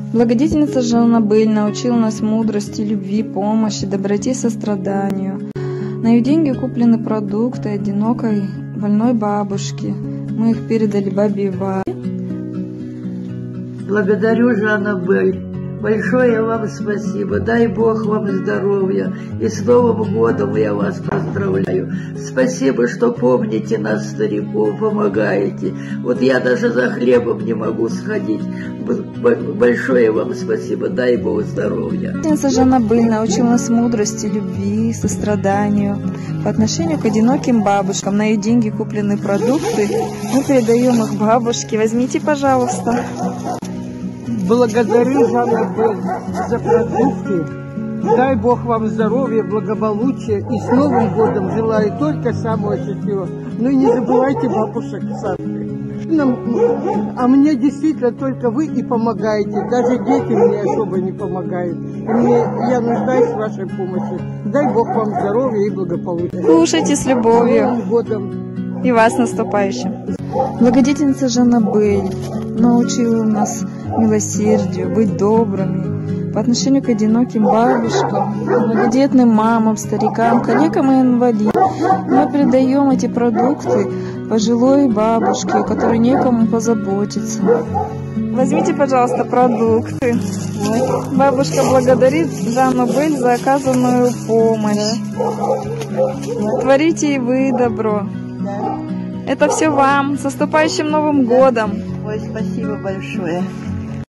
Благодетельница Zhannabelle научила нас мудрости, любви, помощи, доброте и состраданию. На ее деньги куплены продукты одинокой больной бабушки. Мы их передали бабе Варе. Благодарю, Zhannabelle. Большое вам спасибо. Дай Бог вам здоровья. И с Новым годом я вас поздравляю. Спасибо, что помните нас, стариков, помогаете. Вот я даже за хлебом не могу сходить. Большое вам спасибо. Дай Бог здоровья. Zhannabelle научила нас мудрости, любви, состраданию. По отношению к одиноким бабушкам. На ее деньги куплены продукты. Мы передаем их бабушке. Возьмите, пожалуйста. Благодарю, Zhannabelle, за продукты. Дай Бог вам здоровья, благополучия. И с Новым годом желаю только самого счастливого. Ну и не забывайте бабушек Саши. А мне действительно только вы и помогаете. Даже дети мне особо не помогают. Я нуждаюсь в вашей помощи. Дай Бог вам здоровья и благополучия. Кушайте с любовью. С Новым годом. И вас наступающим. Благодетельница Zhannabelle научила нас милосердию, быть добрыми по отношению к одиноким бабушкам, многодетным мамам, старикам, коллегам и инвалидам. Мы передаем эти продукты пожилой бабушке, у которой некому позаботиться. Возьмите, пожалуйста, продукты. Бабушка благодарит Zhannabelle за оказанную помощь. Творите и вы добро. Это все вам. С наступающим Новым годом! Ой, спасибо большое.